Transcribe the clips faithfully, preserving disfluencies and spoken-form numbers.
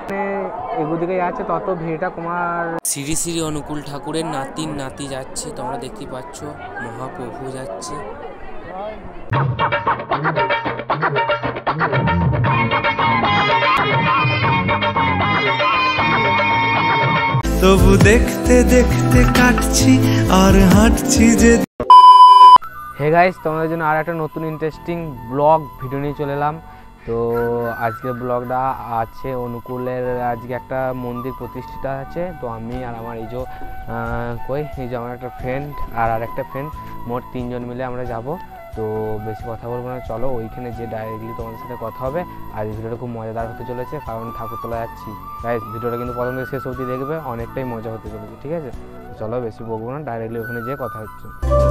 এগুদিকে যাচ্ছে তত ভিড়টা কমার। শ্রী শ্রী অনুকূল ঠাকুরের নাতির নাতি যাচ্ছে, তোমরা দেখতে পাচ্ছ, মহাপ্রভু যাচ্ছে। তবু দেখতে দেখতে কাটছি আর হাঁটছি যে। হে গাইস, তোমাদের জন্য আর একটা নতুন ইন্টারেস্টিং ব্লগ ভিডিও নিয়ে চলে এলাম। তো আজকের ব্লগটা আছে অনুকূলের, আজকে একটা মন্দির প্রতিষ্ঠিতা আছে। তো আমি আর আমার এই যে কই এই যে আমার একটা ফ্রেন্ড আর আর একটা ফ্রেন্ড, মোট তিনজন মিলে আমরা যাব। তো বেশি কথা বলবো না, চলো ওইখানে যে ডাইরেক্টলি তোমাদের সাথে কথা হবে। আর এই ভিডিওটা খুব মজাদার হতে চলেছে, কারণ ঠাকুরতলা যাচ্ছি। গাইস ভিডিওটা কিন্তু প্রথম থেকে শেষ অবধি দেখবে, অনেকটাই মজা হতে চলেছে, ঠিক আছে? চলো বেশি বলবো না, ডাইরেক্টলি ওখানে যেয়ে কথা হচ্ছে।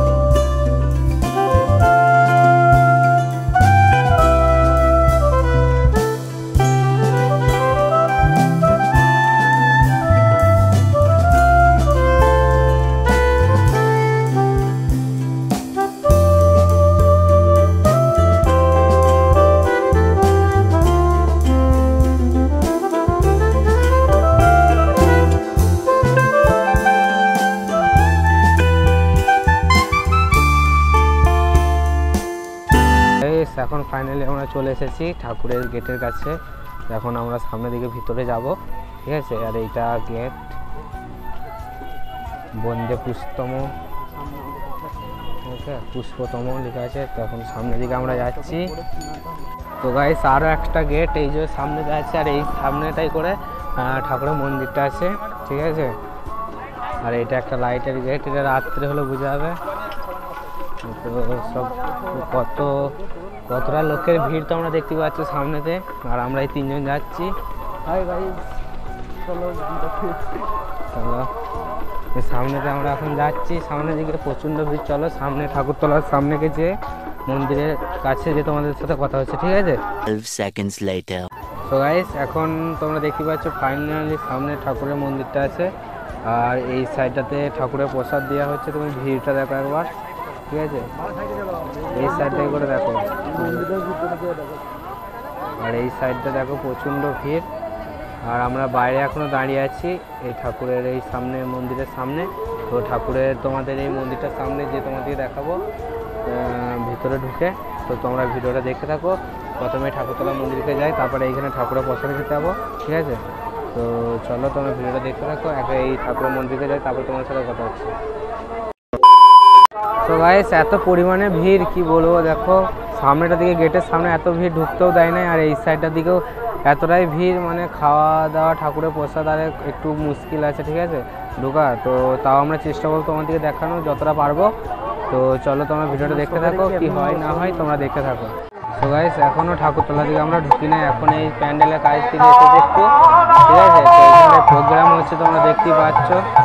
এখন ফাইনালি আমরা চলে এসেছি ঠাকুরের গেটের কাছে। এখন আমরা সামনের দিকে ভিতরে যাব, ঠিক আছে? আর এইটা গেট, বন্দে পুষ্পতম, ওকে পুষ্পতম লেখা আছে। তো এখন সামনের দিকে আমরা যাচ্ছি। তো গাইস আরও একটা গেট এই যে সামনে যাচ্ছে, আর এই সামনেটাই করে ঠাকুরের মন্দিরটা আছে, ঠিক আছে? আর এটা একটা লাইটের গেট, এটা রাত্রে হলে বোঝা যাবে। তো সব কত কতটা লোকের ভিড় তো আমরা দেখতে পাচ্ছি সামনেতে। আর আমরা এই তিনজন যাচ্ছি। সামনেতে আমরা এখন যাচ্ছি, সামনের দিকে প্রচণ্ড ভিড়। চলো সামনে ঠাকুরতলার সামনে গেছে মন্দিরের কাছে যে তোমাদের সাথে কথা হচ্ছে, ঠিক আছে? তো গাইস এখন তোমরা দেখতে পাচ্ছ ফাইনালি সামনে ঠাকুরের মন্দিরটা আছে। আর এই সাইডটাতে ঠাকুরের প্রসাদ দেওয়া হচ্ছে। তুমি ভিড়টা দেখো একবার, ঠিক আছে? এই সাইডটা করে দেখো, আর এই সাইডটা দেখো প্রচণ্ড ভিড়। আর আমরা বাইরে এখনো দাঁড়িয়ে আছি এই ঠাকুরের এই সামনে মন্দিরের সামনে। তো ঠাকুরের তোমাদের এই মন্দিরটার সামনে যে তোমাদেরকে দেখাবো ভিতরে ঢুকে। তো তোমরা ভিডিওটা দেখতে থাকো। প্রথমে ঠাকুরতলা মন্দিরকে যাই, তারপরে এইখানে ঠাকুরের প্রসাদ খেতে যাবো, ঠিক আছে? তো চলো তোমরা ভিডিওটা দেখতে থাকো। একে এই ঠাকুরের মন্দিরকে যাই, তারপর তোমার সাথে কথা হচ্ছে। তো গাইস এত পরিমাণে ভিড় কি বলবো, দেখো সামনেটা দিকে গেটের সামনে এত ভিড়, ঢুকতেও দেয় নাই। আর এই সাইডটার দিকেও এতটাই ভিড়, মানে খাওয়া দাওয়া ঠাকুরের প্রসাদ আর একটু মুশকিল আছে, ঠিক আছে ঢোকা। তো তাও আমরা চেষ্টা করবো তোমাদেরকে দেখানো যতটা পারবো। তো চলো তোমরা ভিডিওটা দেখতে থাকো, কি হয় না হয় তোমরা দেখতে থাকো। তো গাইস এখনও ঠাকুরতলা দিকে আমরা ঢুকি না, এখন এই প্যান্ডেলের কাজ থেকে এসেছে একটু, ঠিক আছে? তো এখানে প্রোগ্রাম হচ্ছে, তোমরা দেখতেই পাচ্ছ।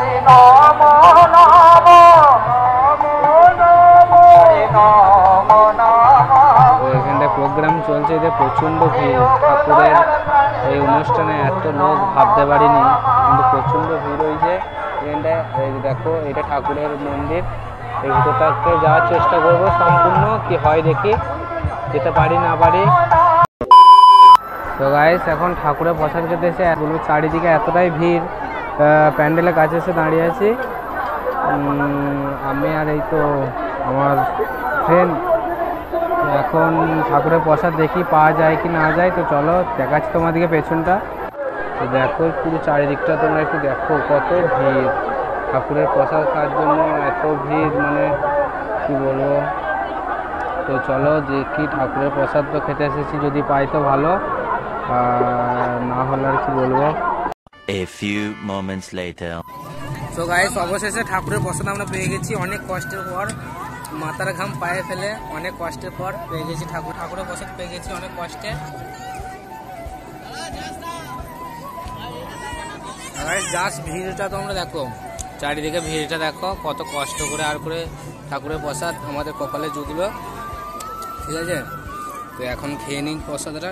তো এখানটায় প্রোগ্রাম চলছে, এতে প্রচণ্ড ভিড়। ঠাকুরের এই অনুষ্ঠানে এত লোক ভাবতে পারিনি, কিন্তু প্রচণ্ড ভিড় হয়েছে এখানটায়। দেখো এটা ঠাকুরের মন্দির, এই ভিতরটাকে যাওয়ার চেষ্টা করবো সম্পূর্ণ, কি হয় দেখি, যেতে পারি না পারি। তো গাইস এখন ঠাকুরের প্রসাদ খেতে এসে বলবো চারিদিকে এতটাই ভিড়, প্যান্ডেলের কাছে এসে দাঁড়িয়ে আছি আমি আর এই তো আমার ফ্রেন্ড। এখন ঠাকুরের প্রসাদ দেখি পাওয়া যায় কি না যায়। তো চলো দেখাচ্ছি তোমাদেরকে পেছনটা। তো দেখো পুরো চারিদিকটা তোমরা একটু দেখো, কত ভিড় ঠাকুরের প্রসাদ খাওয়ার জন্য, এত ভিড় মানে কি বলবো। তো চলো যে কি ঠাকুরের প্রসাদ তো খেতে এসেছি, যদি পাই তো ভালো, না হলে আর কি বলবো। A few moments later. তো গাইস অবশেষে ঠাকুরের প্রসাদ আমরা পেয়ে গেছি, অনেক কষ্টের পর, মাথার ঘাম পায়ে ফেলে অনেক কষ্টের পর পেয়ে গেছি ঠাকুর ঠাকুরের প্রসাদ পেয়ে গেছি অনেক কষ্টে। জাস্ট ভিড়টা তোমরা দেখো, চারিদিকে ভিড়টা দেখো, কত কষ্ট করে আর করে ঠাকুরের প্রসাদ আমাদের কপালে জুটলো, ঠিক আছে? তো এখন খেয়ে নিই প্রসাদটা।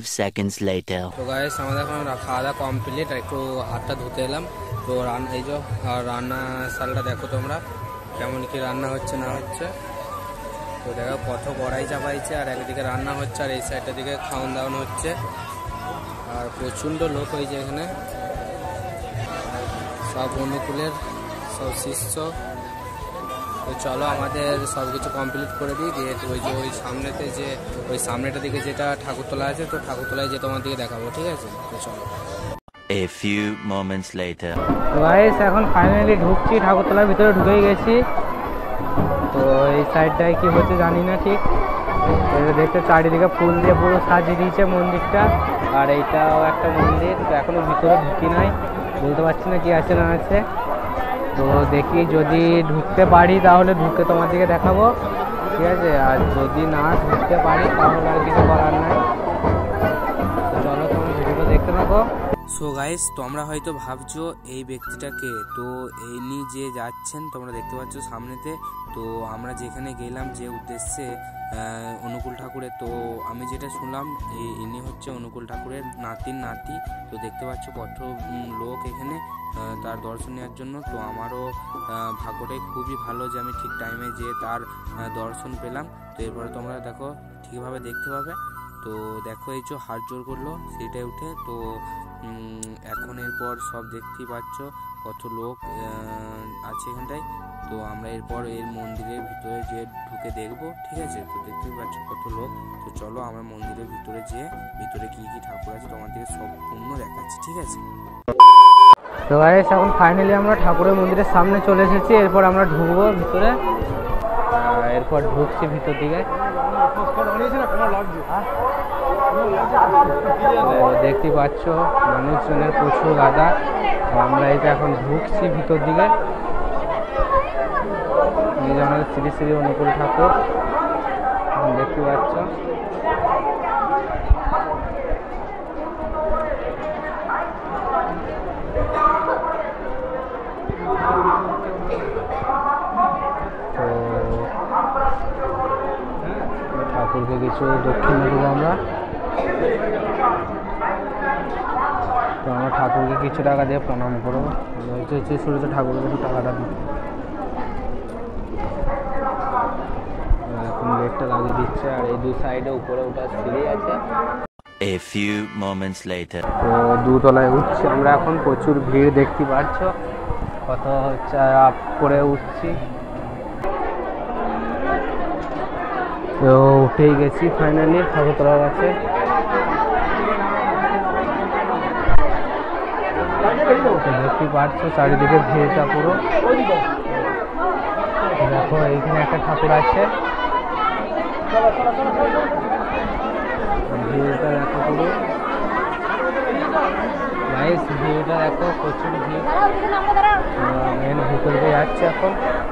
seconds later. তো গাইস আমাদের এখন খাওয়া দাওয়া কমপ্লিট, আর একটু হাতটা ধুতে এলাম। তো রান্না এই যে রান্না শালটা দেখো তোমরা কেমন কি রান্না হচ্ছে না হচ্ছে। তো দেখো কত কড়াই চাপাইছে, আর একদিকে রান্না হচ্ছে আর এই সাইডটার দিকে খাওয়ান দাওয়ানো হচ্ছে। আর প্রচণ্ড লোক হয়েছে এখানে, সব অনুকূলের সব শিষ্য। তো চলো আমাদের সব কিছু কমপ্লিট করে দিই, দিয়ে ওই যে ওই সামনেতে যে ওই সামনেটার দিকে যেটা ঠাকুরতলা আছে, তো ঠাকুরতলায় যে তোমার দিকে দেখাবো, ঠিক আছে? তো চলো। A few moments later. তো গাইস এখন ফাইনালি ঢুকছি, ঠাকুরতলার ভিতরে ঢুকেই গেছি। তো এই সাইডটায় কি হচ্ছে জানি না ঠিক। দেখতে চারিদিকে ফুল দিয়ে পুরো সাজিয়ে দিয়েছে মন্দিরটা, আর এইটাও একটা মন্দির। তো এখনো ভিতরে ঢুকি নাই, বলতে পারছি না কি আছে না আছে। তো দেখি যদি ঢুকতে পারি তাহলে ঢুকে তোমার দিকে দেখাবো, ঠিক আছে? আর যদি না ঢুকতে পারি তাহলে আর কিছু করার নাই। তো চলো তোমার ভিডিওটা দেখতে থাকো। সো গাইস, তোমরা হয়তো ভাবছো এই ব্যক্তিটাকে, তো ইনি যে যাচ্ছেন তোমরা দেখতে পাচ্ছ সামনেতে। তো আমরা যেখানে গেলাম যে উদ্দেশ্যে অনুকূল ঠাকুরের, তো আমি যেটা শুনলাম ইনি হচ্ছে অনুকূল ঠাকুরের নাতির নাতি। তো দেখতে পাচ্ছ কত লোক এখানে তার দর্শন নেওয়ার জন্য। তো আমারও ভাগ্যটাই খুবই ভালো যে আমি ঠিক টাইমে যে তার দর্শন পেলাম। তো এরপরে তোমরা দেখো ঠিকভাবে দেখতে পাবে। তো দেখো এই যে হাত জোর করলো সেটাই উঠে। তো এখন এরপর সব দেখতেই পাচ্ছ কত লোক আছে এখানটায়। তো আমরা এরপর এর মন্দিরের ভিতরে যে ঢুকে দেখবো, ঠিক আছে? তো দেখতেই পাচ্ছ কত লোক। তো চলো আমরা মন্দিরের ভিতরে যেয়ে ভিতরে কি কি ঠাকুর আছে তোমাদেরকে সম্পূর্ণ দেখাচ্ছি, ঠিক আছে? তো গাইস এখন ফাইনালি আমরা ঠাকুরের মন্দিরের সামনে চলে এসেছি, এরপর আমরা ঢুকবো ভিতরে। এরপর ঢুকছি ভিতর দিকে। দেখতে পাচ্ছ মানুষজনের প্রচুর গাদা। আমরা এটা এখন ঢুকছি ভিতর দিকে। এই যে আমাদের শ্রী শ্রী অনুকূল ঠাকুর দেখতে পাচ্ছ। ঠাকুরকে কিছু দক্ষিণ দেবো আমরা। তো আমরা ঠাকুরকে কিছু টাকা দিয়ে প্রণাম করবো। হচ্ছে সূর্য ঠাকুরকে কিছু টাকাটা দিই। এখন গেটটা লাগিয়ে দিচ্ছে, আর এই দুই সাইডে উপরে ওটা সিঁড়ি আছে। A few moments later. তো দুতলায় উঠছি আমরা এখন, প্রচুর ভিড় দেখতে পাচ্ছ, কত চাপ করে উঠছি। তো উঠেই গেছি ফাইনালি ঠাকুরতলার কাছে। দেখতে পাচ্ছ চারিদিকে ভিড়টা পুরো। দেখো এইখানে একটা ঠাকুর আছে, ভিড়টা দেখো পুরো। গাইস ভিড়টা দেখো, প্রচুর ভিড়। মেন ভিতরে যাচ্ছে এখন।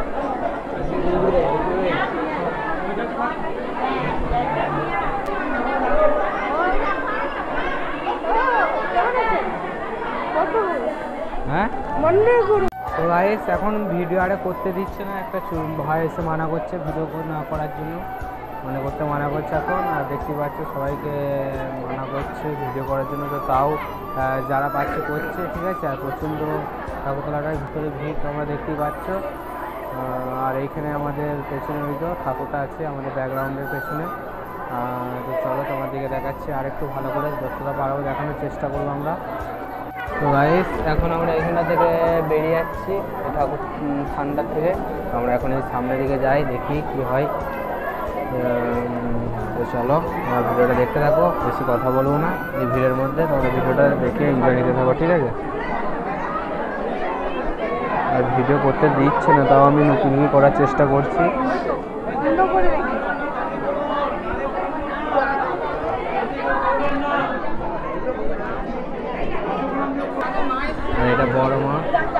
হ্যাঁ তো গাইস এখন ভিডিও আরে করতে দিচ্ছে না, একটা ভাই এসে মানা করছে ভিডিও না করার জন্য, মানে করতে মানা করছে এখন। আর দেখতে পাচ্ছ সবাইকে মানা করছে ভিডিও করার জন্য, তো তাও যারা পাচ্ছে করছে, ঠিক আছে? আর প্রচণ্ড ঠাকুরতলাটার ভিতরে ভিড় তোমরা দেখতেই পাচ্ছ। আর এইখানে আমাদের পেছনে ওই তো ঠাকুরটা আছে আমাদের ব্যাকগ্রাউন্ডের পেছনে। তো চলো তোমার দিকে দেখাচ্ছি, আর একটু ভালো করে যতটা পারবো দেখানোর চেষ্টা করবো আমরা। তো গাইস এখন আমরা এখানটা থেকে বেরিয়ে যাচ্ছি ঠাকুর স্থানটার থেকে। আমরা এখন এই সামনের দিকে যাই, দেখি কি হয়। তো চলো আমার ভিডিওটা দেখতে থাকো, বেশি কথা বলবো না এই ভিড়ের মধ্যে। তোমরা ভিডিওটা দেখে এনজয় নিতে থাকো, ঠিক আছে? আর ভিডিও করতে দিচ্ছে না, তাও আমি নতুন করার চেষ্টা করছি। এটা বড় মা,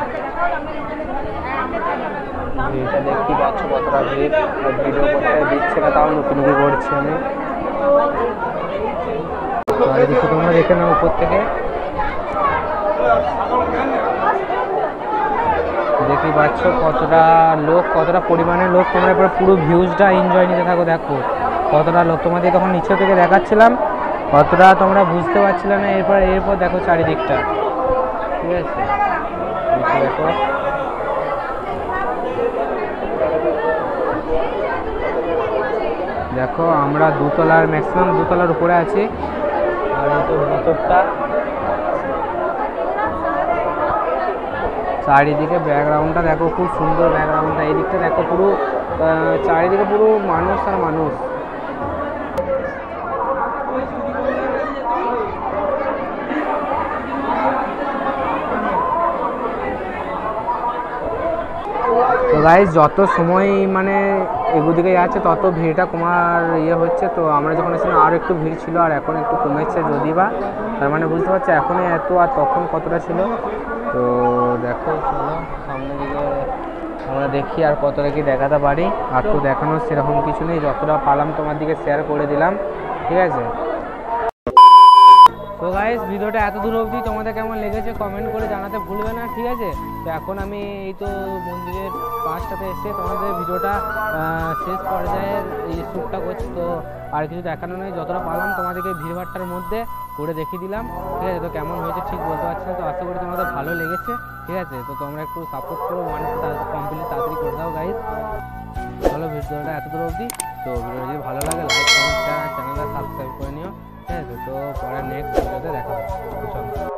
এটা দেখতে পাচ্ছ কতটা ভিড়। ভিডিও করতে দিচ্ছে না, তাও নতুন করছি আমি। দেখো তোমরা দেখে নাও উপর থেকে, দেখতে পাচ্ছ কতটা লোক, কতটা পরিমাণে লোক। তোমরা এবার পুরো ভিউজটা এনজয় নিতে থাকো। দেখো কতটা লোক, তোমাদের তখন নিচে থেকে দেখাচ্ছিলাম, কতটা তোমরা বুঝতে পারছিলে না। এরপর এরপর দেখো চারিদিকটা, ঠিক আছে, দেখো দেখো আমরা দুতলার ম্যাক্সিমাম দুতলার উপরে আছি। আর এই তো ভিতরটা, চারিদিকে ব্যাকগ্রাউন্ডটা দেখো, খুব সুন্দর ব্যাকগ্রাউন্ডটা। এই দিকটা দেখো পুরো চারিদিকে পুরো মানুষ আর মানুষ। তো গাইস যত সময় মানে এগুদিকে যাচ্ছে তত ভিড়টা কমার ইয়ে হচ্ছে। তো আমরা যখন এসেছিলাম আরও একটু ভিড় ছিল, আর এখন একটু কমেছে যদি বা, তার মানে বুঝতে পারছি এখনই এত আর তখন কতটা ছিল। তো দেখো চলো সামনের দিকে আমরা দেখি আর কতটা কি দেখাতে পারি। আর তো দেখানোর সেরকম কিছু নেই, যতটা পারলাম তোমার দিকে শেয়ার করে দিলাম, ঠিক আছে। তো গাইস ভিডিওটা এত দূর অবধি তোমাদের কেমন লেগেছে কমেন্ট করে জানাতে ভুলবে না, ঠিক আছে। তো এখন আমি এই তো মন্দিরের পাঁচটাতে এসে তোমাদের ভিডিওটা শেষ পর্যায়ের এই শ্যুটটা করছি। তো আর কিছু দেখানো নেই, যতটা পারলাম তোমাদেরকে ভিড়ভাট্টার মধ্যে করে দেখিয়ে দিলাম, ঠিক আছে। তো কেমন হয়েছে ঠিক বলতে পারছি না, তো আশা করি তোমাদের ভালো লেগেছে, ঠিক আছে। তো তোমরা একটু সাপোর্ট করো, ওয়ান কমপ্লিট তাড়াতাড়ি করে দাও গাইস। চলো ভিডিওটা এত দূর অবধি। তো ভিডিও যদি ভালো লাগে লাইক কমেন্ট চ্যানেলটা সাবস্ক্রাইব করে নিও, ঠিক আছে। তো পরে নেক্সট ভিডিওতে দেখা হবে। চলো।